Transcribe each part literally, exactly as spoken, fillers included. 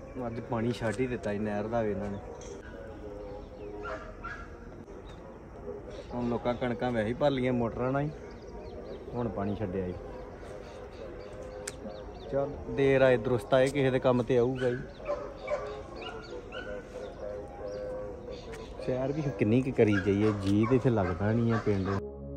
ਅੱਜ ਪਾਣੀ ਛੱਡ ਹੀ ਦਿੱਤਾ ਜੀ ਨਹਿਰ ਦਾ ਵੀ ਇਹਨਾਂ ਨੇ। ਹੁਣ ਲੋਕਾਂ ਕਣਕਾਂ ਵੈਸੇ ਹੀ ਭਰ ਲਈਆਂ ਮੋਟਰਾਂ ਨਾਲ ਹੀ, ਹੁਣ ਪਾਣੀ ਛੱਡਿਆ ਜੀ। ਚੱਲ ਦੇਰ ਆਏ ਦਰੁਸਤ ਆਏ, ਕਿਸੇ ਦੇ ਕੰਮ ਤੇ ਆਊਗਾ ਜੀ। ਸ਼ਹਿਰ ਵੀ ਕਿੰਨੀ ਕੁ ਕਰੀ ਜਾਈਏ, ਜੀ ਤੇ ਇੱਥੇ ਲੱਗਦਾ ਨਹੀਂ ਆ ਪਿੰਡ।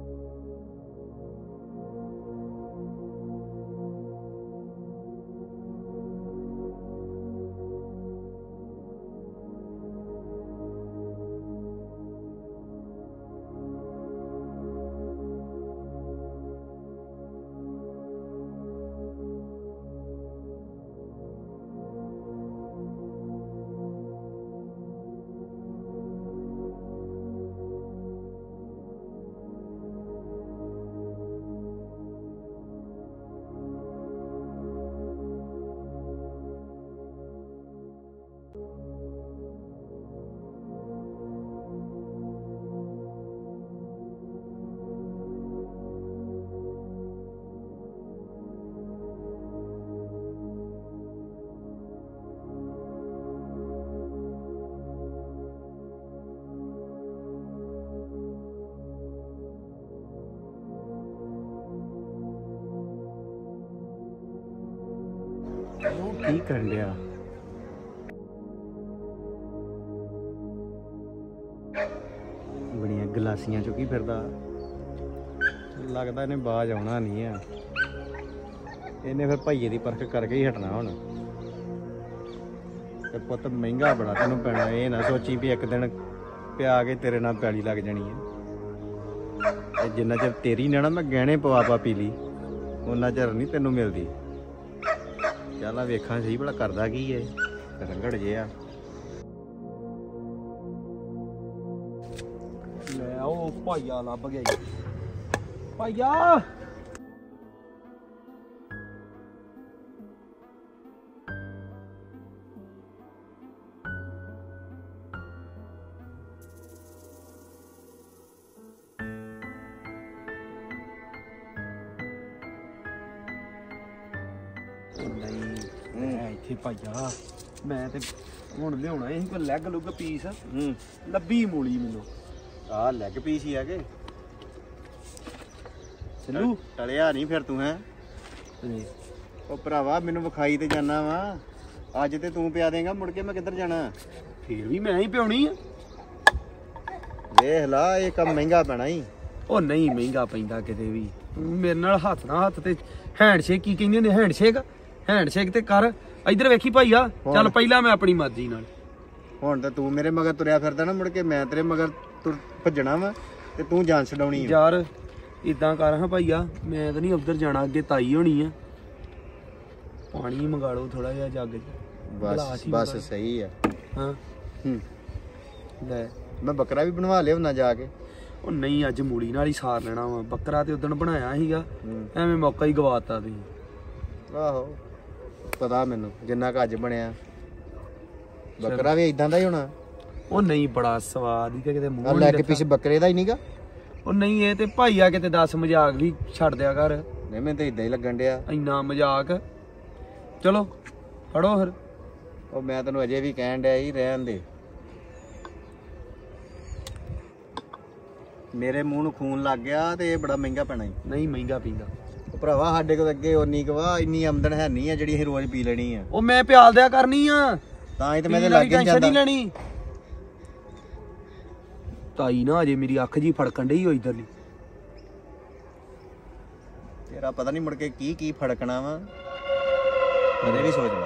ਕੀ ਕਰਨ ਡਿਆ? ਬੜੀਆਂ ਗਲਾਸੀਆਂ ਚੁੱਕੀ ਫਿਰਦਾ, ਲੱਗਦਾ ਇਹਨੇ ਬਾਜ ਆਉਣਾ ਨਹੀਂ ਆ। ਇਹਨੇ ਫਿਰ ਭਾਈਏ ਦੀ ਪਰਖ ਕਰਕੇ ਹੀ ਹਟਣਾ ਹੁਣ। ਤੇ ਪੁੱਤ ਮਹਿੰਗਾ ਬੜਾ ਤੈਨੂੰ ਪੈਣਾ, ਇਹ ਨਾ ਸੋਚੀ ਵੀ ਇੱਕ ਦਿਨ ਪਿਆ ਕੇ ਤੇਰੇ ਨਾਲ ਪੈਲੀ ਲੱਗ ਜਾਣੀ ਹੈ। ਤੇ ਜਿੰਨਾ ਚਿਰ ਤੇਰੀ ਨਾ ਨਾ ਮੈਂ ਗਹਿਣੇ ਪਵਾ ਪਾ ਪੀ ਲਈ, ਉਹਨਾਂ ਚਿਰ ਨਹੀਂ ਤੈਨੂੰ ਮਿਲਦੀ। ਚੱਲ ਆ ਵੇਖਾਂ ਸਹੀ ਭਲਾ ਕਰਦਾ ਕੀ ਹੈ, ਰੰਗੜ ਜਿਹਾ। ਲੈ ਉਹ ਭਾਈਆ ਲੱਭ ਗਿਆ ਜੀ। ਭਾਈਆ ਇੱਥੇ ਭਾਈਆ ਮੈਂ ਤੇ ਹੁਣ ਲਿਆਉਣਾ ਸੀ ਕੋਈ ਲੈਗ ਲੁੱਗ ਪੀਸ। ਹੂੰ ਲੱਭੀ ਮੂਲੀ ਮੈਨੂੰ। ਆਹ ਲੈਗ ਪੀਸ ਹੀ ਹੈਗੇ। ਚੱਲੂ ਟਲਿਆ ਨਹੀਂ ਫਿਰ ਤੂੰ ਹੈ। ਉਹ ਭਰਾਵਾ ਮੈਨੂੰ ਵਿਖਾਈ ਤੇ ਜਾਣਾ ਵਾ, ਅੱਜ ਤੇ ਤੂੰ ਪਿਆ ਦੇਗਾ, ਮੁੜ ਕੇ ਮੈਂ ਕਿੱਧਰ ਜਾਣਾ? ਫੇਰ ਵੀ ਮੈਂ ਹੀ ਪਿਉਣੀ ਆ। ਵੇਖ ਲਾ ਇਹ ਕੰਮ ਮਹਿੰਗਾ ਪੈਣਾ ਹੀ। ਉਹ ਨਹੀਂ ਮਹਿੰਗਾ ਪੈਂਦਾ ਕਿਤੇ ਵੀ। ਮੇਰੇ ਨਾਲ ਹੱਥ ਨਾਲ ਹੱਥ ਤੇ ਹੈਂਡਸ਼ੇਕ ਕੀ ਕਹਿੰਦੇ ਹੁੰਦੇ, ਹੈਂਡਸ਼ੇਕ ਹੈਂਡਸ਼ੇਕ ਤੇ ਕਰ। ਇੱਧਰ ਵੇਖੀ ਭਾਈਆ, ਚੱਲ ਪਹਿਲਾਂ ਮੈਂ ਆਪਣੀ ਮਰਜ਼ੀ ਨਾਲ। ਹੁਣ ਤਾਂ ਤੂੰ ਮੇਰੇ ਮਗਰ ਤੁਰਿਆ ਫਿਰਦਾ ਨਾ, ਮੁੜ ਕੇ ਮੈਂ ਤੇਰੇ ਮਗਰ ਤੁਰ ਭੱਜਣਾ ਵਾ ਤੇ ਤੂੰ ਜਾਨ ਛਡਾਉਣੀ। ਯਾਰ ਇਦਾਂ ਕਰ ਹਾਂ ਭਾਈਆ, ਮੈਂ ਤਾਂ ਨਹੀਂ ਉੱਧਰ ਜਾਣਾ, ਅੱਗੇ ਤਾਈ ਹੋਣੀ ਆ। ਪਾਣੀ ਮੰਗਾ ਲਓ ਥੋੜਾ ਜਿਹਾ ਜੱਗ ਚ। ਬਸ ਬਸ ਸਹੀ ਆ। ਹਾਂ ਹੂੰ ਲੈ ਮੈਂ ਬੱਕਰਾ ਵੀ ਬਣਵਾ ਲਿਆ ਨਾ ਜਾ ਕੇ। ਉਹ ਨਹੀਂ ਅੱਜ ਮੂਲੀ ਨਾਲ ਹੀ ਸਾਰ ਲੈਣਾ ਵਾ। ਬੱਕਰਾ ਤੇ ਉਦਣ ਬਣਾਇਆ ਸੀਗਾ, ਐਵੇਂ ਮੌਕਾ ਹੀ ਗਵਾਤਾ ਤੁਸੀਂ। ਆਹੋ ਪਤਾ ਮੈਨੂੰ, ਜਿੰਨਾ ਕੁ ਅੱਜ ਬਣਿਆ ਬੱਕਰਾ ਵੀ ਇਦਾਂ ਦਾ ਹੀ ਹੋਣਾ। ਉਹ ਨਹੀਂ ਬੜਾ ਸਵਾਦ ਹੀ ਕਿਤੇ ਮੂੰਹ ਲੈ ਕੇ ਪਿੱਛੇ ਬੱਕਰੇ ਦਾ ਹੀ ਨਹੀਂਗਾ। ਉਹ ਨਹੀਂ ਇਹ ਤੇ ਭਾਈਆ ਕਿਤੇ ਦਸ ਮਜ਼ਾਕ ਵੀ ਛੱਡ ਦਿਆ ਕਰ। ਨਹੀਂ ਮੈਨੂੰ ਤਾਂ ਇਦਾਂ ਹੀ ਲੱਗਣ ਡਿਆ। ਇੰਨਾ ਮਜ਼ਾਕ। ਚਲੋ ਫੜੋ ਫਿਰ। ਉਹ ਮੈਂ ਤੈਨੂੰ ਅਜੇ ਵੀ ਕਹਿਣ ਡਿਆ ਹੀ ਰਹਿਣ ਦੇ। ਮੇਰੇ ਮੂੰਹ ਨੂੰ ਖੂਨ ਲੱਗ ਗਿਆ ਤੇ ਇਹ ਬੜਾ ਮਹਿੰਗਾ ਪੈਣਾ ਹੀ। ਨਹੀਂ ਮਹਿੰਗਾ ਪੀਂਦਾ ਭਰਾਵਾ, ਸਾਡੇ ਕੋਲ ਅੱਗੇ ਉਨੀ ਕੁ ਵਾ, ਇੰਨੀ ਆਮਦਨ ਹੈ ਨਹੀਂ ਆ ਜਿਹੜੀ ਅਸੀਂ ਰੋਜ਼ ਪੀ ਲੈਣੀ ਆ। ਉਹ ਮੈਂ ਪਿਆਲ ਦਿਆ ਕਰਨੀ ਆ, ਤਾਂ ਹੀ ਤੇ ਮੈਂ ਤੇ ਲੱਗ ਹੀ ਜਾਂਦਾ। ਨਹੀਂ ਲੈਣੀ ਤਾਈ ਨਾ ਅਜੇ ਮੇਰੀ ਅੱਖ ਜੀ ਫੜਕਣ ਡਈ ਹੋਈ ਇਧਰਲੀ। ਤੇਰਾ ਪਤਾ ਨਹੀਂ ਮੁੜ ਕੇ ਕੀ ਕੀ ਫੜਕਣਾ ਵਾ, ਕਦੇ ਵੀ ਸੋਚਣਾ।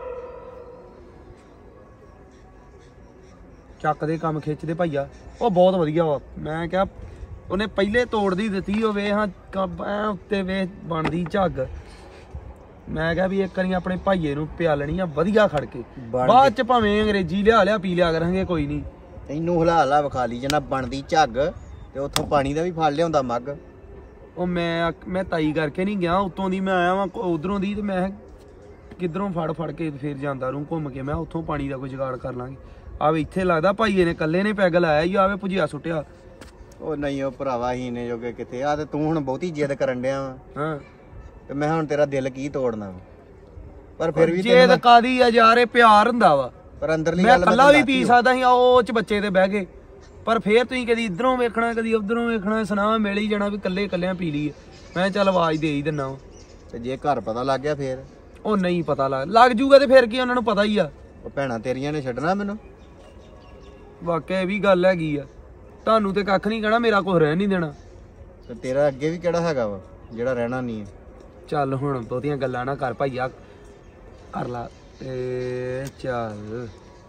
ਚੱਕ ਦੇ ਕੰਮ ਖਿੱਚਦੇ ਭਾਈਆ, ਉਹ ਬਹੁਤ ਵਧੀਆ ਵਾ। ਮੈਂ ਕਿਹਾ ਉਹਨੇ ਪਹਿਲੇ ਤੋੜਦੀ ਦਿੱਤੀ ਹੋਵੇ ਹਾਂ ਉੱਤੇ ਵੇ ਬਣਦੀ ਝੱਗ। ਮੈਂ ਕਿਹਾ ਵੀ ਇੱਕ ਵਾਰੀ ਆਪਣੇ ਭਾਈਏ ਨੂੰ ਪਿਆਲਣੀ ਆ ਵਧੀਆ ਖੜ ਕੇ, ਬਾਅਦ ਚ ਭਾਵੇਂ ਅੰਗਰੇਜ਼ੀ ਲਿਆ ਲਿਆ ਪੀ ਲਿਆ ਕਰਾਂਗੇ, ਕੋਈ ਨਹੀਂ। ਤੈਨੂੰ ਹਲਾ ਹਲਾ ਵਿਖਾ ਲਈ ਜਨਾ ਬਣਦੀ ਝੱਗ, ਤੇ ਉੱਥੋਂ ਪਾਣੀ ਦਾ ਵੀ ਫੜ ਲਿਆਉਂਦਾ ਮੱਗ। ਉਹ ਮੈਂ ਮੈਂ ਤਾਈ ਕਰਕੇ ਨਹੀਂ ਗਿਆ, ਉੱਤੋਂ ਦੀ ਮੈਂ ਆਇਆ ਵਾਂ ਉਧਰੋਂ ਦੀ, ਤੇ ਮੈਂ ਕਿੱਧਰੋਂ ਫੜ ਫੜ ਕੇ ਫਿਰ ਜਾਂਦਾ ਰੂ ਘੁੰਮ ਕੇ। ਮੈਂ ਉੱਥੋਂ ਪਾਣੀ ਦਾ ਕੋਈ ਜੁਗਾੜ ਕਰ ਲਾਂਗੇ। ਆਵੇ ਇੱਥੇ ਲੱਗਦਾ ਭਾਈਏ ਨੇ ਕੱਲੇ ਨੇ ਪੈਗ ਲਾਇਆ ਹੀ, ਆਵੇ ਭੁਜੀਆ ਸੁੱਟਿਆ। ਉਹ ਨਹੀਂ ਉਹ ਭਰਾਵਾ ਹੀ ਨੇ ਜੋਗੇ ਕਿਤੇ ਆ, ਤੇ ਤੂੰ ਹੁਣ ਬਹੁਤੀ ਜਿੱਦ ਕਰਨ ਡਿਆ ਵਾ। ਹਾਂ ਤੇ ਮੈਂ ਹੁਣ ਤੇਰਾ ਦਿਲ ਕੀ ਤੋੜਨਾ ਵਾ? ਪਰ ਫਿਰ ਵੀ ਜੇ ਤਾਂ ਕਾਦੀ ਆ ਯਾਰ ਇਹ ਪਿਆਰ ਹੁੰਦਾ ਵਾ ਪਰ ਅੰਦਰਲੀ ਮੈਂ ਗੱਲ ਕੱਲਾ ਵੀ ਪੀ ਸਕਦਾ ਸੀ ਉਹ ਚ ਬੱਚੇ ਤੇ ਬਹਿ ਗਏ ਪਰ ਫੇਰ ਤੁਸੀਂ ਕਦੀ ਇਧਰੋਂ ਵੇਖਣਾ ਕਦੀ ਉਧਰੋਂ ਵੇਖਣਾ ਸੁਣਾ ਮਿਲ ਹੀ ਜਾਣਾ ਵੀ ਕੱਲੇ ਕੱਲਿਆਂ ਪੀ ਲਈ ਮੈਂ ਚੱਲ ਆਵਾਜ਼ ਦੇ ਹੀ ਦਿੰਨਾ ਤੇ ਜੇ ਘਰ ਪਤਾ ਲੱਗ ਗਿਆ ਫੇਰ ਉਹ ਨਹੀਂ ਪਤਾ ਲੱਗ ਲੱਗ ਜੂਗਾ ਤੇ ਫੇਰ ਕੀ ਉਹਨਾਂ ਨੂੰ ਪਤਾ ਹੀ ਆ ਉਹ ਭੈਣਾਂ ਤੇਰੀਆਂ ਨੇ ਛੱਡਣਾ ਮੈਨੂੰ ਵਾਕਿਆ ਇਹ ਵੀ ਗੱਲ ਹੈਗੀ ਆ ਤੁਹਾਨੂੰ ਤੇ ਕੱਖ ਨਹੀਂ ਕਹਿਣਾ ਮੇਰਾ ਕੁਝ ਰਹਿ ਨਹੀਂ ਦੇਣਾ ਤੇ ਤੇਰਾ ਅੱਗੇ ਵੀ ਕਿਹੜਾ ਹੈਗਾ ਵਾ ਜਿਹੜਾ ਰਹਿਣਾ ਨਹੀਂ ਹੈ ਚੱਲ ਹੁਣ ਬਹੁਤੀਆਂ ਗੱਲਾਂ ਨਾ ਕਰ ਭਾਈਆ ਕਰ ਲਾ ਤੇ ਚੱਲ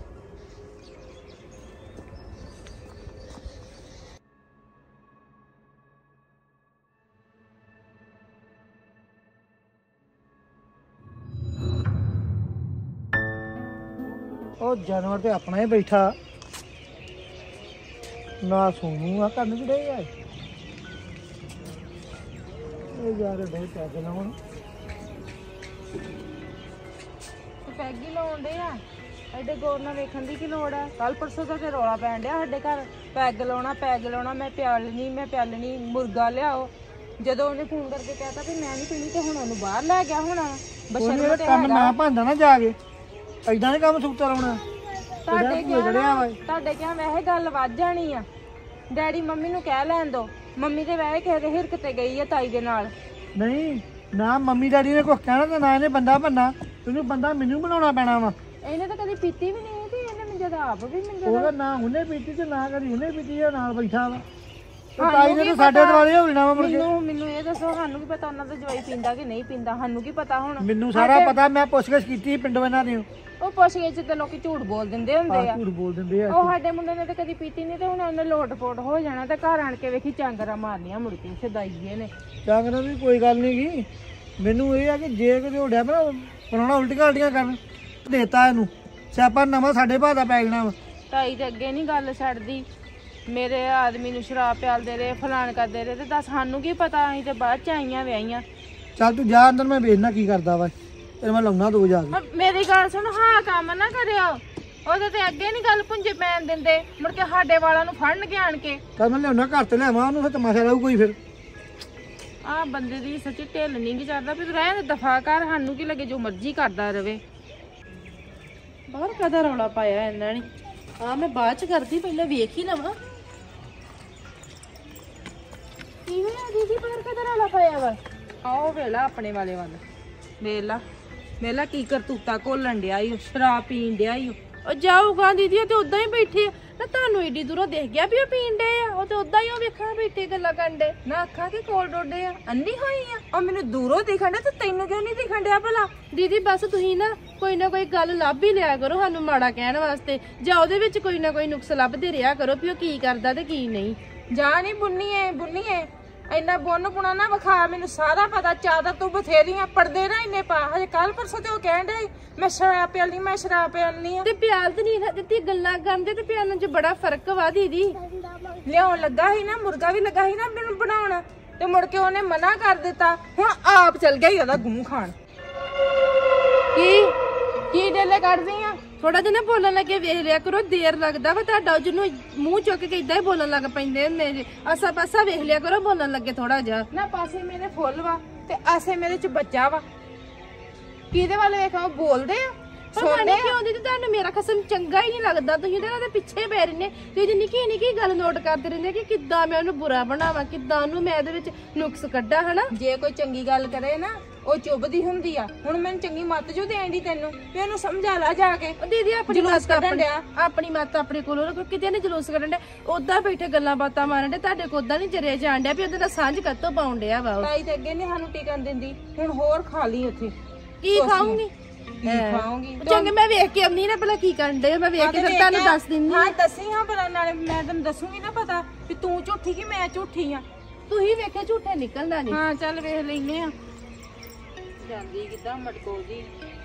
ਉਹ ਜਾਨਵਰ ਤੇ ਆਪਣਾ ਹੀ ਬੈਠਾ ਨਾ ਸੋਨੂੰ ਆ ਕਰਨ ਕਿਹੜੇ ਯਾਰ ਇਹ ਯਾਰ ਬਹੁਤ ਚੱਜ ਨਾ ਹੁਣ ਪੈਗੀ ਲਾਉਣ ਦੇ ਆ ਐਡੇ ਗੌਰ ਨਾਲ ਵੇਖਣ ਦੀ ਕੀ ਲੋੜ ਆ ਕੱਲ ਪਰਸੋਂ ਦਾ ਤੇ ਰੌਲਾ ਪੈਣ ਡਿਆ ਸਾਡੇ ਘਰ ਪੈਗ ਲਾਉਣਾ ਪੈਗ ਲਾਉਣਾ ਮੈਂ ਪਿਆਲਣੀ ਮੈਂ ਪਿਆਲਣੀ ਮੁਰਗਾ ਲਿਆਓ ਜਦੋਂ ਉਹਨੇ ਫੋਨ ਕਰਕੇ ਕਹਿਤਾ ਵੀ ਮੈਂ ਨਹੀਂ ਪੀਣੀ ਤੇ ਹੁਣ ਉਹਨੂੰ ਬਾਹਰ ਲੈ ਗਿਆ ਹੁਣ ਬਸ਼ਰਮ ਤੇ ਕੰਮ ਨਾ ਭਾਂਦਾ ਨਾ ਜਾ ਕੇ ਐਦਾਂ ਦੇ ਕੰਮ ਸੁੱਤਾ ਲਾਉਣਾ ਤੁਹਾਡੇ ਕਿਹਾ ਤੁਹਾਡੇ ਕਿਹਾ ਵੈਸੇ ਗੱਲ ਵੱਧ ਜਾਣੀ ਆ ਡੈਡੀ ਮੰਮੀ ਨੂੰ ਕਹਿ ਲੈਣ ਦੋ ਮੰਮੀ ਤੇ ਵੈਸੇ ਕਿਸੇ ਦੇ ਹਿਰਕ ਤੇ ਗਈ ਆ ਤਾਈ ਦੇ ਨਾਲ ਨਹੀਂ ਨਾ ਮੰਮੀ ਡੈਡੀ ਨੇ ਕੁਝ ਕਹਿਣਾ ਤੇ ਨਾ ਇਹਨੇ ਬੰਦਾ ਬੰਨਾ ਤੈਨੂੰ ਬੰਦਾ ਮੈਨੂੰ ਬਣਾਉਣਾ ਪੈਣਾ ਵਾ ਇਹਨੇ ਤਾਂ ਕਦੀ ਪੀਤੀ ਵੀ ਨਹੀਂ ਤੇ ਇਹਨੇ ਮੈਨੂੰ ਜਦ ਆਪ ਵੀ ਮੈਨੂੰ ਉਹਦਾ ਨਾ ਉਹਨੇ ਪੀਤੀ ਤੇ ਨਾ ਕਦੀ ਉਹਨੇ ਪੀਤੀ ਆ ਨਾਲ ਬੈਠਾ ਵਾ ਤਾਈ ਨੇ ਤਾਂ ਸਾਡੇ ਦੁਆਲੇ ਹੋ ਜਾਣਾ ਵਾ ਮੁੜ ਕੇ ਮੈਨੂੰ ਮੈਨੂੰ ਇਹ ਦੱਸੋ ਸਾਨੂੰ ਕੀ ਪਤਾ ਉਹਨਾਂ ਦਾ ਜਵਾਈ ਪੀਂਦਾ ਕਿ ਨਹੀਂ ਪੀਂਦਾ ਸਾਨੂੰ ਕੀ ਪਤਾ ਹੁਣ ਮੈਨੂੰ ਸਾਰਾ ਪਤਾ ਮੈਂ ਪੁੱਛਗਿੱਛ ਕੀਤੀ ਪਿੰਡੋਂ ਇਹਨਾਂ ਦੀ ਉਹ ਪੁੱਛ ਗਏ ਚ ਤੇ ਲੋਕੀ ਝੂਠ ਬੋਲ ਦਿੰਦੇ ਹੁੰਦੇ ਆ ਝੂਠ ਬੋਲ ਦਿੰਦੇ ਆ ਉਹ ਸਾਡੇ ਮੁੰਡੇ ਨੇ ਤਾਂ ਕਦੀ ਪੀਤੀ ਨਹੀਂ ਤੇ ਹੁਣ ਉਹਨੇ ਲੋਟ-ਪੋਟ ਹੋ ਜਾਣਾ ਤੇ ਘਰ ਆਣ ਕੇ ਵੇਖੀ ਚਾਂਗਰਾ ਮਾਰਨੀਆਂ ਮੁੜ ਕੇ ਸਦਾਈਏ ਨੇ ਚਾਂਗਰਾ ਵੀ ਕੋਈ ਗੱਲ ਨਹੀਂ ਗੀ ਮੈਨੂੰ ਇਹ ਆ ਕਿ ਜੇ ਕਿਤੇ ਹੋੜਿਆ ਨਾ ਪਰਾਉਣਾ ਉਲਟੀਆਂ ਉਲਟੀਆਂ ਕਰਨ ਦੇਤਾ ਇਹਨੂੰ ਸਿਆਪਾ ਨਵਾਂ ਸਾਡੇ ਭਾਅ ਦਾ ਪੈ ਜਾਣਾ ਵਾ ਤਾਈ ਤੇ ਅੱਗੇ ਨਹੀਂ ਗੱਲ ਛੱਡਦੀ ਮੇਰੇ ਆਦਮੀ ਨੂੰ ਸ਼ਰਾਬ ਪਿਆਲਦੇ ਰਹੇ ਫਲਾਣ ਕਰਦੇ ਰਹੇ ਤੇ ਦੱਸ ਸਾਨੂੰ ਕੀ ਪਤਾ ਅਸੀਂ ਤੇ ਬਾਅਦ ਚ ਆਈਆਂ ਵਿਆਹੀਆਂ ਚੱਲ ਤੂੰ ਜਾ ਅੰਦਰ ਮੈਂ ਵੇਖਣਾ ਕੀ ਕਰਦਾ ਵਾ ਤੇ ਮੈਂ ਲਾਉਣਾ ਦੋ ਜਾ ਕੇ ਮੇਰੀ ਗੱਲ ਸੁਣ ਹਾਂ ਕੰਮ ਨਾ ਕਰਿਓ ਉਹਦੇ ਤੇ ਅੱਗੇ ਨਹੀਂ ਗੱਲ ਪੁੰਜੇ ਪੈਣ ਦਿੰਦੇ ਮੁੜ ਕੇ ਸਾਡੇ ਵਾਲਾਂ ਨੂੰ ਫੜਨਗੇ ਆਣ ਕੇ ਕੱਲ ਮੈਂ ਲਿਆਉਣਾ ਘਰ ਤੇ ਲਿਆਵਾਂ ਉਹਨੂੰ ਫਿਰ ਤਮਾਸ਼ਾ ਲਾਊ ਕੋਈ ਫਿਰ ਆ ਬੰਦੇ ਦੀ ਸੱਚੀ ਢਿੱਲ ਨਹੀਂ ਕੀ ਚੜਦਾ ਵੀ ਰਹਿਣ ਦਫਾ ਕਰ ਸਾਨੂੰ ਕੀ ਲੱਗੇ ਜੋ ਮਰਜ਼ੀ ਕਰਦਾ ਰਵੇ ਬਾਹਰ ਕਦਾ ਰੌਲਾ ਪਾਇਆ ਇਹਨਾਂ ਨੇ ਆ ਮੈਂ ਬਾਅਦ ਚ ਕਰਦੀ ਪਹਿਲਾਂ ਵੇਖ ਹੀ ਲਵਾਂ ਕਿਵੇਂ ਆ ਦੀਦੀ ਬਾਹਰ ਕਦਾ ਰੌਲਾ ਪਾਇਆ ਵਾ ਆਓ ਵੇਲਾ ਆਪਣੇ ਵਾਲੇ ਵੱਲ ਵੇਲਾ ਵੇਲਾ ਕੀ ਕਰਤੂਤਾ ਘੋਲਣ ਡਿਆ ਈ ਸ਼ਰਾਬ ਪੀਣ ਡਿਆ ਈ ਉਹ ਜਾਊਗਾ ਦੀਦੀ ਉਹ ਤੇ ਉਦਾਂ ਹੀ ਬੈਠੇ ਨਾ ਤੁਹਾਨੂੰ ਏਡੀ ਦੂਰੋਂ ਦੇਖ ਗਿਆ ਵੀ ਉਹ ਪੀਣ ਡੇ ਆ ਉਹ ਤੇ ਉਦਾਂ ਹੀ ਉਹ ਵੇਖਣ ਬੈਠੇ ਗੱਲਾਂ ਕਰਨ ਡੇ ਨਾ ਅੱਖਾਂ ਕੇ ਕੋਲ ਡੋਡੇ ਆ ਅੰਨੀ ਹੋਈ ਆ ਉਹ ਮੈਨੂੰ ਦੂਰੋਂ ਦਿਖਣ ਡਿਆ ਤੇ ਤੈਨੂੰ ਕਿਉਂ ਨਹੀਂ ਦਿਖਣ ਡਿਆ ਭਲਾ ਦੀਦੀ ਬਸ ਤੁਸੀਂ ਨਾ ਕੋਈ ਨਾ ਕੋਈ ਗੱਲ ਲੱਭ ਹੀ ਲਿਆ ਕਰੋ ਸਾਨੂੰ ਮਾੜਾ ਕਹਿਣ ਵਾਸਤੇ ਜਾਂ ਉਹਦੇ ਵਿੱਚ ਕੋਈ ਨਾ ਕੋਈ ਨੁਕਸ ਲੱਭਦੇ ਰਿਹਾ ਕਰੋ ਵੀ ਉਹ ਕੀ ਕਰਦਾ ਤੇ ਕੀ ਨਹੀਂ ਜਾ ਨਹੀਂ ਬੁੰਨੀਏ ਬੁੰਨੀਏ ਇੰਨਾ ਬੁੰਨ ਪੁਣਾ ਨਾ ਵਿਖਾ ਮੈਨੂੰ ਸਾਰਾ ਪਤਾ ਚਾਦਰ ਤੂੰ ਬਥੇਰੀਆਂ ਪੜਦੇ ਨਾ ਇੰਨੇ ਪਾ ਹਜੇ ਕੱਲ ਪਰਸੋਂ ਤੇ ਉਹ ਕਹਿਣ ਡਿਆ ਮੈਂ ਸ਼ਰਾਬ ਪਿਆਲਣੀ ਮੈਂ ਸ਼ਰਾਬ ਪਿਆਲਣੀ ਆ ਤੇ ਪਿਆਲ ਤੇ ਨਹੀਂ ਦਿੱਤੀ ਗੱਲਾਂ ਕਰਨ ਦੇ ਤੇ ਪਿਆਲਣ ਚ ਬੜਾ ਫਰਕ ਵਾ ਦੀਦੀ ਲਿਆਉਣ ਲੱਗਾ ਸੀ ਨਾ ਮੁਰਗਾ ਵੀ ਲੱਗਾ ਸੀ ਨਾ ਮੈਨੂੰ ਬਣਾਉਣ ਤੇ ਮੁੜ ਕੇ ਉਹਨੇ ਮਨਾ ਕਰ ਦਿੱਤਾ ਹੁਣ ਆਪ ਚਲ ਗਿਆ ਹੀ ਉਹਦਾ ਗੂੰ ਖਾਣ ਕੀ ਕੀ ਡੇਲੇ ਕੱਢਦੀ ਆ ਥੋੜਾ ਜਿਹਾ ਨਾ ਬੋਲਣ ਲੱਗੇ ਵੇਖ ਲਿਆ ਕਰੋ ਦੇਰ ਲੱਗਦਾ ਵਾ ਤੁਹਾਡਾ ਜਿਹਨੂੰ ਮੂੰਹ ਚੁੱਕ ਕੇ ਇਦਾਂ ਹੀ ਬੋਲਣ ਲੱਗ ਪੈਂਦੇ ਹੁੰਦੇ ਜੀ ਆਸਾ ਪਾਸਾ ਵੇਖ ਲਿਆ ਕਰੋ ਬੋਲਣ ਲੱਗੇ ਥੋੜਾ ਜਿਹਾ ਨਾ ਪਾਸੇ ਮੇਰੇ ਫੁੱਲ ਵਾ ਤੇ ਆਸੇ ਮੇਰੇ ਚ ਬੱਚਾ ਵਾ ਕਿਹਦੇ ਵੱਲ ਵੇਖਾਂ ਬੋਲਦੇ ਆ ਸੁਣਦੇ ਕਿਉਂ ਦੀ ਤੁਹਾਨੂੰ ਮੇਰਾ ਖਸਮ ਚੰਗਾ ਹੀ ਨਹੀਂ ਲੱਗਦਾ ਤੁਸੀਂ ਤਾਂ ਉਹਦੇ ਪਿੱਛੇ ਪੈ ਰਹੇ ਨੇ ਤੇ ਨਿੱਕੀ ਨਿੱਕੀ ਗੱਲ ਨੋਟ ਕਰਦੇ ਰਹਿੰਦੇ ਕਿ ਕਿੱਦਾਂ ਮੈਂ ਉਹਨੂੰ ਬੁਰਾ ਬਣਾਵਾਂ ਕਿੱਦਾਂ ਉਹਨੂੰ ਮੈਂ ਇਹਦੇ ਵਿੱਚ ਨੁਕਸ ਕੱਢਾਂ ਹਨਾ ਜੇ ਕੋਈ ਚੰਗੀ ਗੱਲ ਕਰੇ ਨਾ ਉਹ ਚੁੱਭਦੀ ਹੁੰਦੀ ਆ ਹੁਣ ਮੈਨੂੰ ਚੰਗੀ ਮੱਤ ਜੋ ਦੇਣ ਦੀ ਤੈਨੂੰ ਵੀ ਉਹਨੂੰ ਸਮਝਾ ਲਾ ਜਾ ਕੇ ਦੀਦੀ ਆਪਣੀ ਮੱਤ ਆਪਣੀ ਆਪਣੀ ਮੱਤ ਆਪਣੇ ਕੋਲੋਂ ਰੱਖੋ ਕਿਤੇ ਨੇ ਜਲੂਸ ਕੱਢਣ ਡਿਆ ਉਦਾਂ ਬੈਠੇ ਗੱਲਾਂ ਬਾਤਾਂ ਮਾਰਨ ਡੇ ਤੁਹਾਡੇ ਕੋਲ ਉਦਾਂ ਨਹੀਂ ਜਰੇ ਜਾਣ ਡਿਆ ਵੀ ਉਹਦੇ ਨਾਲ ਸਾਂਝ ਕੱਤੋਂ ਪਾਉਣ ਡਿਆ ਵਾ ਤਾਈ ਤੇ ਅੱਗੇ ਨਹੀਂ ਸਾਨੂੰ ਟਿਕਣ ਦਿੰਦੀ ਹੁਣ ਹੋਰ ਖਾ ਲਈ ਉੱਥੇ ਕੀ ਖਾਉਂਗੀ ਖਾਉਂਗੀ ਚੰਗੇ ਮੈਂ ਵੇਖ ਕੇ ਆਉਂਦੀ ਨਾ ਪਹਿਲਾਂ ਕੀ ਕਰਨ ਡੇ ਮੈਂ ਵੇਖ ਕੇ ਫਿਰ ਤੁਹਾਨੂੰ ਦੱਸ ਦਿੰਦੀ ਹਾਂ ਦੱਸੀ ਹਾਂ ਪਰ ਨਾਲੇ ਮੈਂ ਤੈਨੂੰ ਦੱਸੂਗੀ ਨਾ ਪਤਾ ਵੀ ਤੂੰ ਝੂਠੀ ਕਿ ਮੈਂ ਝੂਠੀ ਆ ਤੂੰ ਹੀ ਵੇਖੇ ਝੂਠੇ ਨਿਕਲਦਾ ਨਹੀਂ ਹਾਂ ਚੱਲ ਵੇਖ ਲੈਨੇ ਆ ਜਾਂਦੀ ਕਿੱਦਾਂ ਮਟਕੋ ਜੀ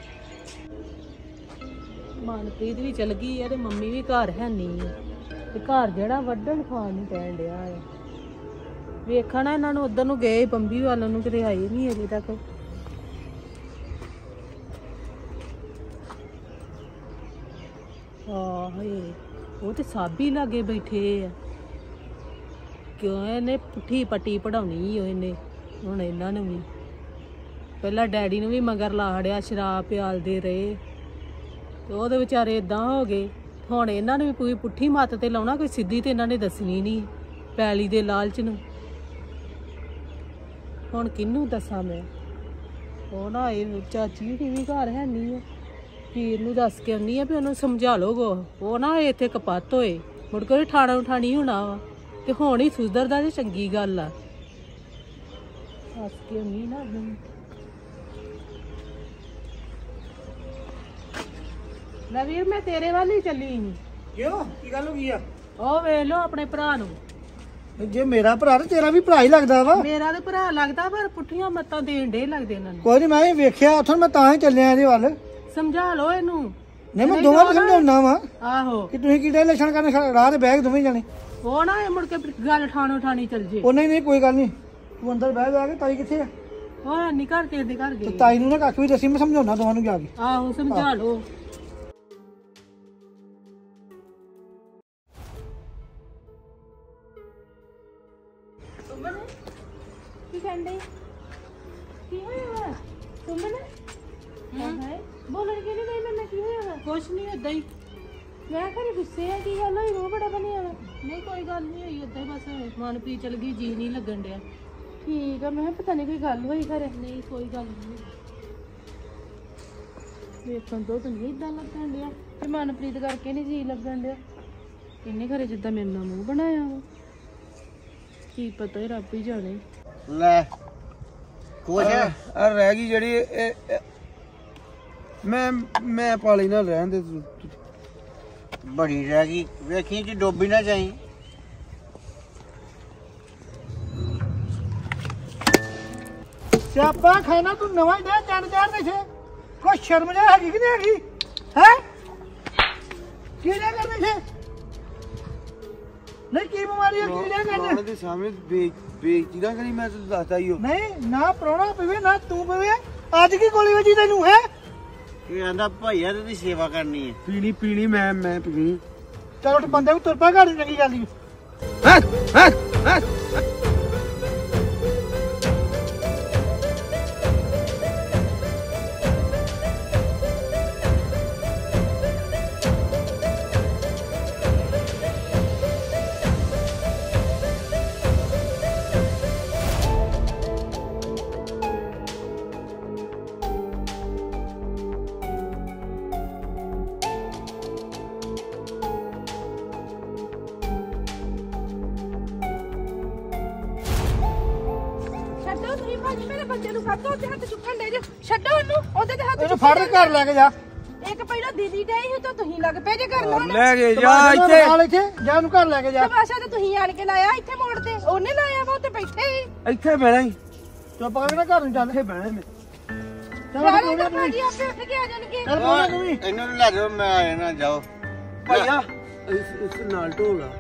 ਮਨਪ੍ਰੀਤ ਵੀ ਚਲ ਗਈ ਆ ਤੇ ਮੰਮੀ ਵੀ ਘਰ ਹੈ ਨਹੀਂ ਆ ਤੇ ਘਰ ਜਿਹੜਾ ਵੱਢਣ ਖਾਣ ਨੂੰ ਪੈਣ ਡਿਆ ਆ ਵੇਖਣਾ ਇਹਨਾਂ ਨੂੰ ਉਧਰ ਨੂੰ ਗਏ ਬੰਬੀ ਵੱਲ ਨੂੰ ਕਿਤੇ ਆਏ ਨਹੀਂ ਅਜੇ ਤੱਕ ਆਹੇ ਉਹ ਤੇ ਸਾਬੀ ਲਾਗੇ ਬੈਠੇ ਆ ਕਿਉਂ ਇਹਨੇ ਪੁੱਠੀ ਪੱਟੀ ਪੜਾਉਣੀ ਓ ਇਹਨੇ ਹੁਣ ਇਹਨਾਂ ਨੂੰ ਵੀ ਪਹਿਲਾਂ ਡੈਡੀ ਨੂੰ ਵੀ ਮਗਰ ਲਾ ਹੜਿਆ, ਸ਼ਰਾਬ ਪਿਆਲਦੇ ਰਹੇ ਤੇ ਉਹਦੇ ਵਿਚਾਰੇ ਇਦਾਂ ਹੋ ਗਏ। ਹੁਣ ਇਹਨਾਂ ਨੂੰ ਵੀ ਕੋਈ ਪੁੱਠੀ ਮੱਤ ਤੇ ਲਾਉਣਾ, ਕੋਈ ਸਿੱਧੀ ਤੇ ਇਹਨਾਂ ਨੇ ਦੱਸਣੀ ਨਹੀਂ ਪੈਲੀ ਦੇ ਲਾਲਚ ਨੂੰ। ਹੁਣ ਕਿਹਨੂੰ ਦੱਸਾਂ ਮੈਂ? ਉਹ ਨਾ ਇਹ ਚਾਚੀ ਦੀ ਵੀ ਘਰ ਹੈ ਨਹੀਂ ਆ, ਵੀਰ ਨੂੰ ਦੱਸ ਕੇ ਆਉਂਦੀ ਆ ਵੀ ਉਹਨੂੰ ਸਮਝਾ ਲੋਗੋ, ਉਹ ਨਾ ਇੱਥੇ ਕਪੱਤ ਹੋਏ ਮੁੜ ਕੇ ਠਾਣਾ ਉਠਾਣੀ ਹੋਣਾ ਵਾ ਤੇ ਹੁਣ ਹੀ ਸੁਧਰਦਾ ਤੇ ਚੰਗੀ ਗੱਲ ਆ। ਦੱਸ ਕੇ ਆਉਂਦੀ ਨਾ ਉਹਨੂੰ। ਲੈ ਵੀਰ ਮੈਂ ਤੇਰੇ ਵੱਲ ਹੀ ਚੱਲੀ ਸੀ। ਕਿਉਂ ਕੀ ਗੱਲ ਹੋ ਗਈ ਆ? ਉਹ ਵੇਖ ਲੋ ਆਪਣੇ ਭਰਾ ਨੂੰ। ਜੇ ਮੇਰਾ ਭਰਾ ਤੇ ਤੇਰਾ ਵੀ ਭਰਾ ਹੀ ਲੱਗਦਾ ਵਾ। ਮੇਰਾ ਤੇ ਭਰਾ ਲੱਗਦਾ ਪਰ ਪੁੱਠੀਆਂ ਮੱਤਾਂ ਦੇਣ ਡੇ ਲੱਗਦੇ ਇਹਨਾਂ ਨੂੰ। ਕੋਈ ਨਹੀਂ, ਮੈਂ ਵੀ ਵੇਖਿਆ ਉੱਥੋਂ, ਮੈਂ ਤਾਂ ਹੀ ਚੱਲਿਆ ਇਹਦੇ ਵੱਲ। ਸਮਝਾ ਲੋ ਇਹਨੂੰ। ਨਹੀਂ ਮੈਂ ਦੋਵਾਂ ਨੂੰ ਸਮਝਾਉਣਾ ਵਾ ਆਹੋ ਕਿ ਤੁਸੀਂ ਕਿਹੜੇ ਲੱਛਣ ਕਰਨੇ, ਰਾਹ ਤੇ ਬਹਿ ਕੇ ਦੋਵੇਂ ਜਾਣੇ। ਉਹ ਨਾ ਇਹ ਮੁੜ ਕੇ ਗੱਲ ਠਾਣੋ ਠਾਣੀ ਚੱਲ ਜੇ। ਉਹ ਨਹੀਂ ਨਹੀਂ ਕੋਈ ਗੱਲ ਨਹੀਂ, ਤੂੰ ਅੰਦਰ ਬਹਿ ਜਾ ਕੇ। ਤਾਈ ਕਿੱਥੇ ਆ? ਉਹ ਨਹੀਂ ਘਰ ਤੇ ਦੇ ਘਰ ਤੇ ਗਏ। ਤਾਈ ਨੂੰ ਨਾ ਕੱਖ ਵੀ ਦੱਸੀ, ਮੈਂ ਸਮਝਾਉਣਾ ਦੋਵਾਂ ਨੂੰ ਜਾ ਕੇ। ਆਹੋ ਸਮਝਾ ਲੋ। ਕੀ ਕਹਿੰਦੇ? ਕੀ ਹੋਇਆ ਵਾ? ਸੁਮਨ ਹਾਂ ਬੋਲਣ ਕਿ ਨਹੀਂ ਮੈਨੂੰ ਕੀ ਹੋਇਆ ਵਾ? ਕੁਛ ਨਹੀਂ ਏਦਾਂ ਹੀ। ਮੈਂ ਘਰੇ ਗੁੱਸੇ ਆ, ਕੀ ਗੱਲ ਹੋਈ? ਰੋ ਬੜਾ ਬਣਿਆ ਵਾ। ਨਹੀਂ ਕੋਈ ਗੱਲ ਨਹੀਂ ਹੋਈ, ਏਦਾਂ ਹੀ ਬਸ ਮਨਪ੍ਰੀਤ ਚਲ ਗਈ, ਜੀ ਨਹੀਂ ਲੱਗਣ ਡਿਆ। ਠੀਕ ਆ, ਮੈਂ ਕਿਹਾ ਪਤਾ ਨਹੀਂ ਕੋਈ ਗੱਲ ਹੋਈ ਘਰੇ। ਨਹੀਂ ਕੋਈ ਗੱਲ ਨਹੀਂ। ਵੇਖਣ ਤੋਂ ਤਾਂ ਨਹੀਂ ਇਦਾਂ ਲੱਗਣ ਡਿਆ ਤੇ ਮਨਪ੍ਰੀਤ ਕਰਕੇ ਨਹੀਂ ਜੀ ਲੱਗਣ ਡਿਆ। ਇਹਨੇ ਘਰੇ ਜਿੱਦਾਂ ਮੇਰੇ ਨਾਲ ਮੂੰਹ ਬਣਾਇਆ ਵਾ, ਕੀ ਪਤਾ ਇਹ ਰੱਬ ਹੀ ਜਾਣੇ। ਲੈ ਕੁਛ ਆ ਰਹਿ ਗਈ ਜਿਹੜੀ ਇਹ- ਇਹ- ਮੈਂ ਮੈਂ ਪਾਲੀ ਨਾਲ ਰਹਿਣ ਦੇ ਤੂੰ। ਬੜੀ ਰਹਿ ਗਈ, ਵੇਖੀ ਕਿ ਡੋਬੀ ਨਾ ਜਾਈ। ਸਿਆਪਾ ਖਾਣਾ ਤੂੰ ਨਵਾਂ ਹੀ ਦੇ ਚੰਨ ਚਾਰ ਦੇ ਛੇ। ਕੋਈ ਸ਼ਰਮ ਜਾ ਹੈਗੀ ਕਿ ਨਹੀਂ ਹੈਗੀ? ਹੈ ਕਿਹੜਾ ਕਰਦੇ ਛੇ? ਨਹੀਂ ਕੀ ਬਿਮਾਰੀ ਹੈ, ਕਿਹੜਾ ਉਹਨਾਂ ਕਰਦੇ? ਦੇ ਸਾਹਮਣੇ ਬੇ- ਬੇਇੱਜ਼ਤੀ ਨਾ ਕਰੀ, ਮੈਂ ਤੈਨੂੰ ਦੱਸਦਾ ਹੀ ਉਹ। ਨਹੀਂ ਨਾ ਪ੍ਰਾਹੁਣਾ ਪਵੇ ਨਾ ਤੂੰ ਪਵੇ। ਅੱਜ ਕੀ ਗੋਲੀ ਵੱਜੀ ਤੈਨੂੰ? ਹੈ ਇਹ ਆਂਦਾ ਭਾਈਆ ਤੇ ਦੀ ਸੇਵਾ ਕਰਨੀ ਹੈ। ਪੀਣੀ ਪੀਣੀ ਮੈਂ ਮੈਂ ਪੀਣੀ। ਚਲ ਉੱਠ, ਬੰਦੇ ਨੂੰ ਤੁਰ ਪਾ, ਘਰ ਦੀ ਚੰਗੀ ਗੱਲ ਹੀ। ਹੈ ਹੈ ਹੈ ਛੱਡੋ ਤੁਸੀਂ ਭਾਜੀ ਮੇਰੇ ਬੱਚੇ ਨੂੰ, ਖਾਤੋ ਤੇ ਹੱਥ ਚੁੱਕਣ ਦੇ ਜੇ। ਛੱਡੋ ਉਹਨੂੰ, ਉਹਦੇ ਤੇ ਹੱਥ ਇਹਨੂੰ ਫੜ ਕੇ ਘਰ ਲੈ ਕੇ ਜਾ। ਇੱਕ ਪਹਿਲਾਂ ਦੀਦੀ ਡਈ ਸੀ ਤਾਂ ਤੁਸੀਂ ਲੱਗ ਪਏ ਜੇ ਕਰਨ ਹੁਣ। ਲੈ ਕੇ ਜਾ ਨਾਲ ਇੱਥੇ ਇੱਥੇ ਜਾ, ਉਹਨੂੰ ਘਰ ਲੈ ਕੇ ਜਾ। ਤਮਾਸ਼ਾ ਤੇ ਤੁਸੀਂ ਆਣ ਕੇ ਲਾਇਆ ਇੱਥੇ ਮੋੜ ਤੇ, ਉਹਨੇ ਲਾਇਆ ਵਾ ਉੱਤੇ ਬੈਠੇ ਹੀ। ਇੱਥੇ ਬਹਿਣਾ ਹੀ। ਚੁੱਪ ਕਰਕੇ ਨਾ ਘਰ ਨੂੰ ਚੱਲ। ਇੱਥੇ ਬਹਿਣਾ ਮੈਂ। ਚੱਲ ਯਾਰ ਪ੍ਰਾਹੁਣਾ ਇਹ ਤੂੰ ਵੀ। ਭਾਜੀ ਆਪੇ ਉੱਠ ਕੇ ਆ ਜਾਣਗੇ। ਚੱਲ ਪ੍ਰਾਹੁਣਾ ਤੂੰ ਵੀ। ਇਹਨਾਂ ਨੂੰ ਲੈ ਜਾਓ, ਮੈਂ ਆਇਆ ਨਾ ਜਾਓ। ਭਾਈਆ ਇਸ ਇਸ ਨਾਲ ਢੋਲਾ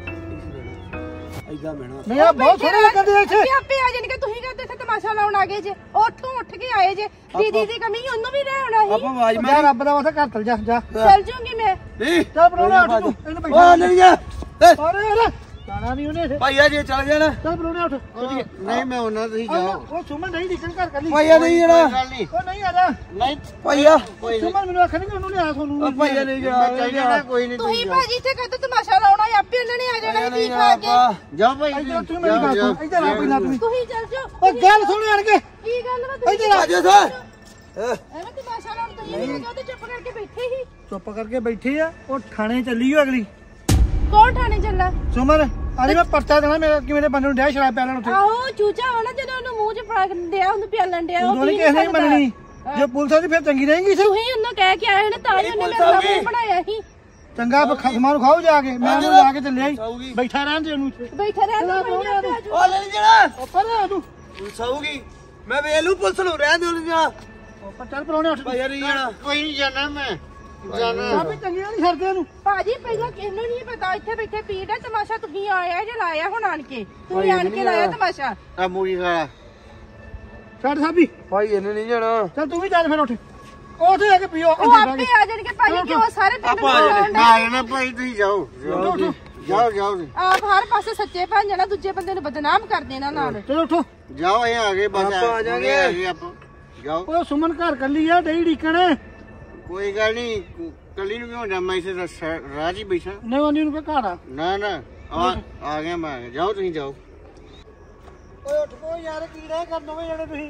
ਇਦਾਂ ਬਹਿਣਾ। ਨਹੀਂ ਆ ਬਹੁਤ ਸੋਹਣੇ ਲੱਗਦੇ ਇੱਥੇ। ਆਪੇ ਆਪੇ ਆ ਜਾਣਗੇ, ਤੁਸੀਂ ਕਹਿੰਦੇ ਇੱਥੇ ਤਮਾਸ਼ਾ ਲਾਉਣ ਆ ਗਏ ਜੇ। ਉੱਥੋਂ ਉੱਠ ਕੇ ਆਏ ਜੇ। ਦੀਦੀ ਦੀ ਕਮੀ ਉਹਨੂੰ ਵੀ ਲੈ ਆਉਣਾ ਸੀ। ਆਪਾਂ ਆਵਾਜ਼ ਜਾ ਮਾਰ। ਰੱਬ ਦਾ ਵਾਸਤਾ ਘਰ ਚੱਲ ਜਾ ਜਾ। ਚੱਲ ਜੂਗੀ ਮੈਂ। ਨਹੀਂ ਚੱਲ ਪ੍ਰਾਹੁਣਾ ਉੱਠ ਤੂੰ, ਇਹਨੂੰ ਉਹ ਬੈਠਾ। ਨਹੀਂ ਜਾ ਅਰੇ ਅਰੇ ਜਾਣਾ ਨਹੀਂ ਉਹਨੇ ਇੱਥੇ। ਭਾਈਆ ਜੇ ਚੱਲ ਜਾਣਾ। ਚੱਲ ਪ੍ਰਾਹੁਣਾ ਉੱਠ। ਚੱਲੀਏ। ਨਹੀਂ ਮੈਂ ਉਹਨਾਂ ਤੁਸੀਂ ਜਾਓ। ਉਹ ਸੁਮਨ ਨਹੀਂ ਨਿਕਲ ਘਰ ਕਰ ਲਈ। ਭਾਈਆ ਨਹੀਂ ਕੋਈ ਜਾਣਾ। ਗੱਲ ਨਹੀਂ। ਉਹ ਨਹੀਂ ਆ ਜਾ। ਨਹੀਂ ਭਾਈਆ ਕੋਈ ਨਹੀਂ। ਸੁਮਨ ਮੈਨੂੰ ਆਖਣ ਕਿ ਉਹਨੂੰ ਲਿਆ ਤੁਹਾਨੂੰ। ਉਹ ਭਾਈਆ ਨਹੀਂ ਮੈਂ ਚੱਲ ਜਾਣਾ, ਜਾਣਾ। ਕੋਈ ਨਹੀਂ। ਤੁਸੀਂ ਭਾਜੀ ਇੱਥੇ ਕਦੋਂ ਤਮਾਸ਼ਾ ਲਾਉਣਾ ਹੈ, ਆਪੇ ਉਹਨਾਂ ਨੇ ਆ ਜਾਣਾ ਸੀ, ਕੀ ਖਾ ਕੇ। ਜਾਓ ਭਾਈ ਇੱਧਰ ਤੂੰ ਮੇਰੀ ਗੱਲ ਸੁਣ, ਇੱਧਰ ਆ ਪਹਿਲਾਂ ਤੂੰ। ਤੁਸੀਂ ਚੱਲ ਜਾਓ। ਉਹ ਗੱਲ ਸੁਣ ਆਣ ਕੇ। ਕੀ ਗੱਲ ਵਾ ਤੁਸੀਂ? ਇੱਧਰ ਆ। ਭਾਜੀ ਸਰ ਐਵੇਂ ਤਮਾਸ਼ਾ ਲਾਉਣ ਤੁਸੀਂ ਵੀ ਹੈਗੇ, ਉਹਦੇ ਚੁੱਪ ਕਰਕੇ ਬੈਠੇ ਹੀ। ਚੁੱਪ ਕਰਕੇ ਬੈਠੀ ਆ। ਉਹ ਥਾਣੇ ਚੱਲੀ ਹੋ ਅਗਲੀ। ਕੌਣ ਥਾਣੇ ਚੱਲਾ? ਸੁਮਨ ਅਰੇ ਮੈਂ ਪਰਚਾ ਦੇਣਾ, ਮੇਰੇ ਕਿ ਮੇਰੇ ਬੰਦੇ ਨੂੰ ਡਿਆ ਸ਼ਰਾਬ ਪਿਆਲਣ ਉੱਥੇ। ਆਹੋ ਚੂਚਾ ਹੋਣਾ ਜਦੋਂ ਉਹਨੂੰ ਮੂੰਹ 'ਚ ਫੜਾ ਡਿਆ, ਉਹਨੂੰ ਪਿਆਲਣ ਡਿਆ। ਉਦੋਂ ਨਹੀਂ ਕਿਸੇ ਨੇ ਮੰਨਣੀ। ਜੇ ਪੁਲਿਸ ਆਦੀ ਫਿਰ ਚੰਗੀ ਰਹੇਗੀ ਇੱਥੇ। ਤੁਸੀਂ ਉਹਨੂੰ ਕਹਿ ਕੇ ਆਏ ਨੇ ਤਾਂ ਹੀ ਉਹਨੇ ਮੇਰਾ ਮੂੰਹ ਬਣਾਇਆ ਸੀ। ਚੰਗਾ ਖਸਮਾਂ ਨੂੰ ਖਾਓ ਜਾ ਕੇ। ਮੈਂ ਉਹਨੂੰ ਲਾ ਕੇ ਚੱਲਿਆ ਹੀ। ਬੈਠਾ ਰਹਿਣ ਦੇ ਉਹਨੂੰ ਇੱਥੇ। ਬੈਠਾ ਰਹਿਣਾ ਕੋਈ ਨਹੀਂ, ਆਪੇ ਆ ਜਾਊ। ਉਹ ਲੈ ਜਾਣਾ। ਉੱਪਰ ਆ ਤੂੰ। ਸੌਗੀ ਮੈਂ ਵੇਖ ਲੂ ਪੁਲਿਸ ਨੂੰ ਰਹਿਣ ਦੇ ਉਹਨੂੰ ਜਾ। ਉੱਪਰ ਚੱਲ ਪਰੋਣੇ ਉੱਠ। ਭਾਈਆ ਨਹੀਂ ਜਾਣਾ। ਕੋਈ ਨਹੀਂ ਜਾਣਾ ਮੈਂ ਆਪੇ ਚੰਗੀਆਂ ਨਹੀਂ ਛੱਡਦੇ ਉਹਨੂੰ। ਭਾਜੀ ਪਹਿਲਾਂ ਕਿਹਨੂੰ ਨਹੀਂ ਪਤਾ ਇੱਥੇ ਬੈਠੇ ਪੀੜ ਹੈ ਤਮਾਸ਼ਾ, ਤੁਸੀਂ ਆਇਆ ਜੇ ਲਾਇਆ ਹੁਣ ਆਣ ਕੇ। ਤੁਸੀਂ ਆਣ ਕੇ ਲਾਇਆ ਤਮਾਸ਼ਾ। ਆ ਮੂਰੀ ਖਾਲਾ ਛੱਡ ਸਾਬੀ। ਭਾਈ ਇਹਨੇ ਨਹੀਂ ਜਾਣਾ। ਚੱਲ ਤੂੰ ਵੀ ਚੱਲ ਫਿਰ ਉੱਠ। ਉੱਥੇ ਜਾ ਕੇ ਪੀਓ। ਉਹ ਆਪੇ ਆ ਜਾਣਗੇ ਭਾਜੀ, ਕਿ ਉਹ ਸਾਰੇ ਪਿੰਡ ਨੂੰ ਲਾਉਣ ਮੈਂ ਆਇਆ ਨਾ ਭਾਈ, ਤੁਸੀਂ ਜਾਓ ਜਾਓ ਜਾਓ ਆਪ ਹਰ ਪਾਸੇ ਸੱਚੇ ਬਣ ਜਾਣਾ, ਦੂਜੇ ਬੰਦੇ ਨੂੰ ਬਦਨਾਮ ਕਰ ਦੇਣਾ ਨਾਲ। ਚਲੋ ਉੱਠੋ। ਜਾਓ, ਇਹ ਆ ਗਏ ਬਸ। ਆਪਾਂ ਆ ਜਾਾਂਗੇ। ਆ ਗਏ ਆਪਾਂ। ਜਾਓ ਉਹ ਸੁਮਨ ਘਰ ਕੱਲੀ ਆ ਡਈ ਢੀਕਣ ਕੋਈ ਗੱਲ ਨਹੀਂ ਕੱਲੀ ਨੂੰ ਕਿਉਂ ਜਾਵਾਂ ਇਸੇ ਰਾਹ 'ਚ ਹੀ ਬੈਠਾ ਨਹੀਂ ਉਹਨੀ ਨੂੰ ਘਰ ਆ ਨਾ ਨਾ ਆ ਆ ਗਿਆ ਮੈਂ ਜਾਓ ਤੁਸੀਂ ਜਾਓ ਓਏ ਉੱਠ ਪੋ ਯਾਰ ਕੀ ਰਹਿ ਕਰ ਦੋਵੇਂ ਜਣੇ ਤੁਸੀਂ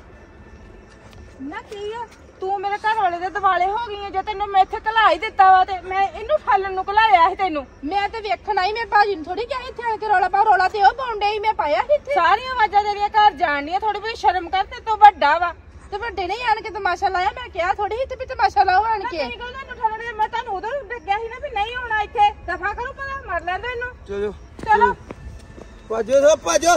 ਨਾ ਕੀ ਆ ਤੂੰ ਮੇਰੇ ਘਰ ਵਾਲੇ ਦੇ ਦਿਵਾਲੇ ਹੋ ਗਈ ਆ ਜੇ ਤੈਨੂੰ ਮੈਂ ਇੱਥੇ ਘਲਾ ਹੀ ਦਿੱਤਾ ਵਾ ਤੇ ਮੈਂ ਇਹਨੂੰ ਫਾਲਣ ਨੂੰ ਘਲਾਇਆ ਸੀ ਤੈਨੂੰ ਮੈਂ ਤੇ ਵੇਖਣ ਆਈ ਮੇਰੇ ਭਾਜੀ ਨੂੰ ਥੋੜੀ ਕਿਹਾ ਇੱਥੇ ਆਣ ਕੇ ਰੌਲਾ ਪਾ ਰੌਲਾ ਤੇ ਉਹ ਪਾਉਂਦੇ ਹੀ ਮੈਂ ਪਾਇਆ ਸੀ ਇੱਥੇ ਸਾਰੀਆਂ ਆਵਾਜ਼ਾਂ ਤੇਰੀਆਂ ਘਰ ਜਾਣਦੀਆਂ ਥੋੜੀ ਬਹੁਤੀ ਸ਼ਰਮ ਕਰ ਤੇ ਤੂੰ ਵੱਡਾ ਵਾ ਤੇ ਵੱਡੇ ਨੇ ਆਣ ਕੇ ਤਮਾਸ਼ਾ ਲਾਇਆ ਮੈਂ ਕਿਹਾ ਥੋੜੀ ਸੀ ਤੇ ਵੀ ਤਮਾਸ਼ਾ ਲਾਓ ਆਣ ਕੇ ਨਹੀਂ ਕਹਿੰਦਾ ਨੂੰ ਠਾਣੇ ਮੈਂ ਤੁਹਾਨੂੰ ਉਦੋਂ ਡੱਗਿਆ ਸੀ ਨਾ ਵੀ ਨਹੀਂ ਆਉਣਾ ਇੱਥੇ ਦਫਾ ਕਰੋ ਪਤਾ ਮਰ ਲੈਂਦੇ ਇਹਨੂੰ ਚਲੋ ਚਲੋ ਭਾਜੋ ਸੋ ਭਾਜੋ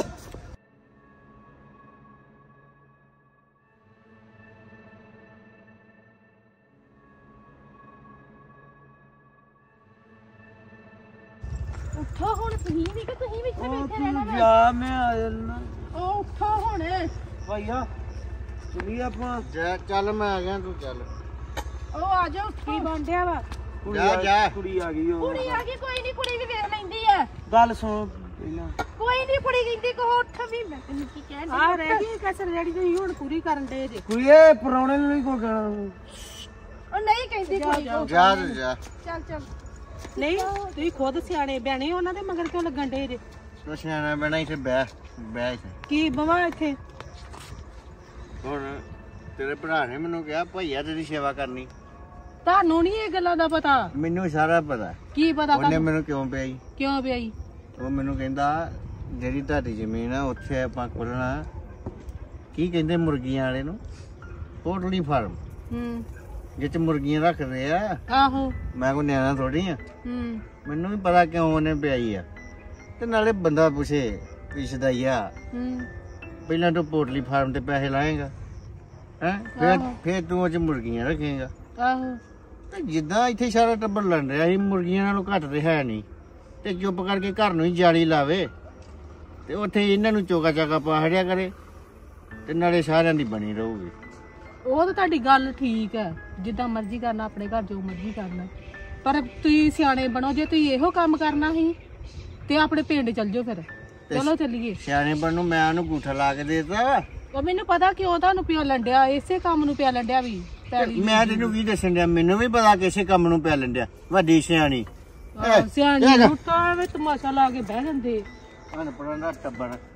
ਉੱਠੋ ਹੁਣ ਤੁਸੀਂ ਵੀ ਕਿ ਤੁਸੀਂ ਵੀ ਇੱਥੇ ਬੈਠੇ ਰਹਿਣਾ ਵਾ ਜਾ ਮੈਂ ਆ ਜਾਣਾ ਉਹ ਉੱਠੋ ਹੁਣ ਭਾਈਆ ਚਲੀ ਆਪਾਂ ਜਾ ਚੱਲ ਮੈਂ ਆ ਗਿਆ ਤੂੰ ਚੱਲ ਉਹ ਆ ਜਾ ਉੱਠੀ ਬੰਦਿਆ ਵਾ ਕੁੜੀ ਜਾ, ਆ- ਜਾ। ਕੁੜੀ ਆ ਗਈ ਉਹ ਕੁੜੀ ਆ ਗਈ ਕੋਈ ਨਹੀਂ ਕੁੜੀ ਵੀ ਵੇਖ ਲੈਂਦੀ ਆ ਗੱਲ ਸੁਣ ਪਹਿਲਾਂ ਕੋਈ ਨਹੀਂ ਕੁੜੀ ਕਹਿੰਦੀ ਕੋ ਉੱਠ ਵੀ ਮੈਂ ਤੈਨੂੰ ਕੀ ਕਹਿਣ ਡਈ। ਆ ਰਹਿ ਗਈ ਕਸਰ ਜਿਹੜੀ ਤੁਸੀਂ ਹੁਣ ਪੂਰੀ ਕਰਨ ਦੇ ਜੇ ਕੁੜੀਏ ਪਰੌਣੇ ਨੂੰ ਨਹੀਂ ਕੋ ਕਹਿਣਾ ਉਹ ਨਹੀਂ ਕਹਿੰਦੀ ਕੋਈ ਕੋ ਜਾ ਤੂੰ ਜਾ ਚੱਲ ਚੱਲ ਨਹੀਂ ਤੁਸੀਂ ਖੁਦ ਸਿਆਣੇ ਬਿਆਣੇ ਉਹਨਾਂ ਦੇ ਮਗਰ ਕਿਉਂ ਲੱਗਣ ਦੇ ਜੇ ਤੂੰ ਸਿਆਣਾ ਬਣਾ ਇੱਥੇ ਬਹਿ ਬਹਿ ਇੱਥੇ ਕੀ ਬਵਾ ਇੱਥੇ ਹੁਣ ਤੇਰੇ ਭਰਾ ਨੇ ਮੈਨੂੰ ਕਿਹਾ ਭਈਆ ਤੇਰੀ ਸੇਵਾ ਕਰਨੀ ਤੁਹਾਨੂੰ ਨਹੀਂ ਇਹ ਗੱਲਾਂ ਦਾ ਪਤਾ ਮੈਨੂੰ ਸਾਰਾ ਪਤਾ ਕੀ ਪਤਾ ਉਹਨੇ ਤੁਹਾਨੂੰ ਮੈਨੂੰ ਕਿਉਂ ਪਿਆਈ ਕਿਉਂ ਪਿਆਈ ਉਹ ਮੈਨੂੰ ਕਹਿੰਦਾ ਜਿਹੜੀ ਤੁਹਾਡੀ ਜ਼ਮੀਨ ਆ ਉੱਥੇ ਆਪਾਂ ਖੋਲਣਾ ਕੀ ਕਹਿੰਦੇ ਮੁਰਗੀਆਂ ਵਾਲੇ ਨੂੰ ਪੋਲਟਰੀ ਫਾਰਮ ਹੂੰ ਜਿੱਥੇ ਮੁਰਗੀਆਂ ਰੱਖਦੇ ਆ ਆਹੋ ਮੈਂ ਕੋਈ ਨਿਆਣਾ ਥੋੜੀ ਆ ਹੂੰ ਮੈਨੂੰ ਵੀ ਪਤਾ ਕਿਉਂ ਉਹਨੇ ਪਿਆਈ ਆ ਤੇ ਨਾਲੇ ਬੰਦਾ ਪੁੱਛੇ ਪਿਛਦਾ ਹੀ ਆ ਹੂੰ ਪਹਿਲਾਂ ਤੂੰ ਪੋਲਟਰੀ ਫਾਰਮ ਤੇ ਪੈਸੇ ਲਾਏਗਾ ਹੈ ਫਿਰ ਫਿਰ ਤੂੰ ਉਹ ਚ ਮੁਰਗੀਆਂ ਰੱਖੇਗਾ ਆਹੋ ਤੇ ਜਿੱਦਾਂ ਇੱਥੇ ਸਾਰਾ ਟੱਬਰ ਲੜ ਰਿਹਾ ਸੀ ਮੁਰਗੀਆਂ ਨਾਲੋਂ ਘੱਟ ਤੇ ਹੈ ਨਹੀਂ ਤੇ ਚੁੱਪ ਕਰਕੇ ਘਰ ਨੂੰ ਹੀ ਜਾਲੀ ਲਾਵੇ ਤੇ ਉੱਥੇ ਇਹਨਾਂ ਨੂੰ ਚੋਗਾ ਚਾਗਾ ਪਾ ਹੜਿਆ ਕਰੇ ਤੇ ਨਾਲੇ ਸਾਰਿਆਂ ਦੀ ਬਣੀ ਰਹੂਗੀ ਉਹ ਤਾਂ ਤੁਹਾਡੀ ਗੱਲ ਠੀਕ ਹੈ ਜਿੱਦਾਂ ਮਰਜ਼ੀ ਕਰਨਾ ਆਪਣੇ ਘਰ ਜੋ ਮਰਜ਼ੀ ਕਰਨਾ ਪਰ ਤੁਸੀਂ ਸਿਆਣੇ ਬਣੋ ਜੇ ਤੁਸੀਂ ਇਹੋ ਕੰਮ ਕਰਨਾ ਸੀ ਤੇ ਆਪਣੇ ਪਿੰਡ ਚੱਲ ਜਾਓ ਫਿਰ ਚਲੋ ਚੱਲੀਏ ਸਿਆਣੇ ਬਣ ਨੂੰ ਮੈਂ ਉਹਨੂੰ ਗੂਠਾ ਲਾ ਕੇ ਦੇਤਾ ਉਹ ਮੈਨੂੰ ਪਤਾ ਕਿਉਂ ਤੁਹਾਨੂੰ ਪਿਓ ਲੰਡਿਆ ਇਸੇ ਕੰਮ ਨੂੰ ਪਿਆ ਲੰਡਿਆ ਵੀ ਪੈਲੀ ਮੈਂ ਤੈਨੂੰ ਕੀ ਦੱਸਣ ਡਿਆ ਮੈਨੂੰ ਵੀ ਪਤਾ ਕਿਸੇ ਕੰਮ ਨੂੰ ਪੈ ਲੈਂਦਿਆ ਵੱਡੀ ਸਿਆਣੀ ਆਹ, ਸਿਆਣੀ ਨੂੰ ਤਾਂ ਐਵੇਂ ਤਮਾਸ਼ਾ ਲਾ ਕੇ ਬਹਿ ਜਾਂਦੇ ਅਨਪੜ੍ਹਾਂ ਦਾ ਟੱਬਰ